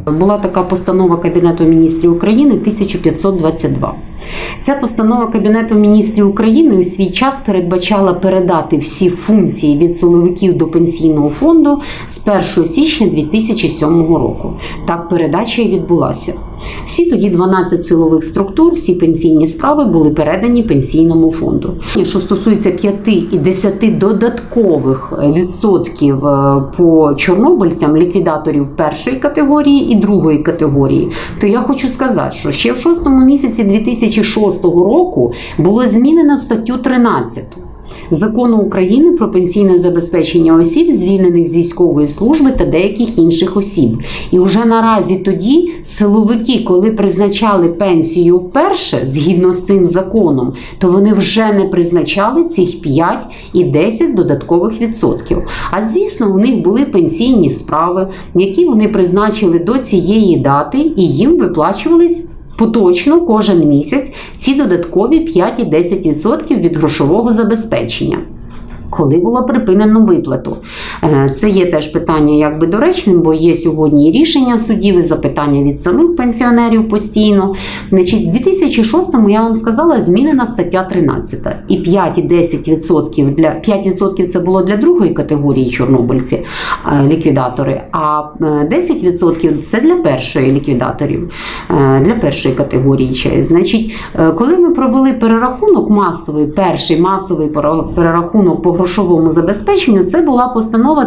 Була така постанова Кабінету міністрів України 1522. Ця постанова Кабінету міністрів України у свій час передбачала передати всі функції від силовиків до Пенсійного фонду з 1 січня 2007 року. Так передача і відбулася. Всі тоді 12 силових структур, всі пенсійні справи були передані Пенсійному фонду. Що стосується 5 і 10 додаткових відсотків по чорнобильцям, ліквідаторів першої категорії і другої категорії, то я хочу сказати, що ще в 6-му місяці 2006 року було змінено статтю 13 Закону України про пенсійне забезпечення осіб, звільнених з військової служби та деяких інших осіб. І вже наразі тоді силовики, коли призначали пенсію вперше, згідно з цим законом, то вони вже не призначали цих 5 і 10 додаткових відсотків. А звісно, у них були пенсійні справи, які вони призначили до цієї дати, і їм виплачувались поточно кожен місяць ці додаткові 5 і 10% від грошового забезпечення. Коли було припинено виплату? Це є теж питання якби доречним, бо є сьогодні і рішення судів, і запитання від самих пенсіонерів постійно. Значить, в 2006-му, я вам сказала, змінена стаття 13. І 5 і 10% 5% це було для другої категорії чорнобильці, ліквідатори, а 10% це для першої ліквідаторів, для першої категорії. Значить, коли ми провели перерахунок масовий, перший масовий перерахунок по грошовому забезпеченню, це була постанова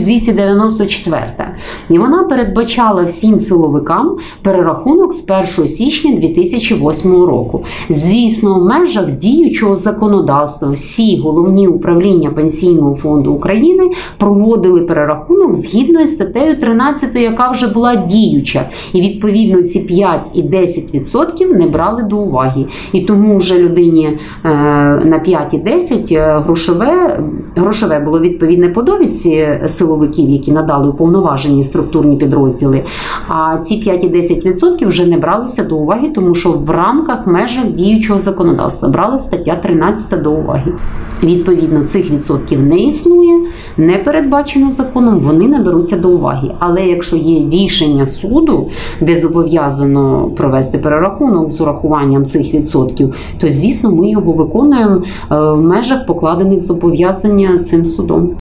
1294. І вона передбачала всім силовикам перерахунок з 1 січня 2008 року. Звісно, в межах діючого законодавства всі головні управління Пенсійного фонду України проводили перерахунок згідно з статтею 13, яка вже була діюча. І відповідно ці 5 і 10% не брали до уваги. І тому вже людині на 5 і 10 грошове було відповідне по довідці силовиків, які надали уповноважені структурні підрозділи, а ці 5 і 10% вже не бралися до уваги, тому що в рамках, межах діючого законодавства брала стаття 13 до уваги. Відповідно, цих відсотків не існує, не передбачено законом, вони не беруться до уваги. Але якщо є рішення суду, де зобов'язано провести перерахунок з урахуванням цих відсотків, то, звісно, ми його виконуємо в межах покладених зобов'язань цим судом.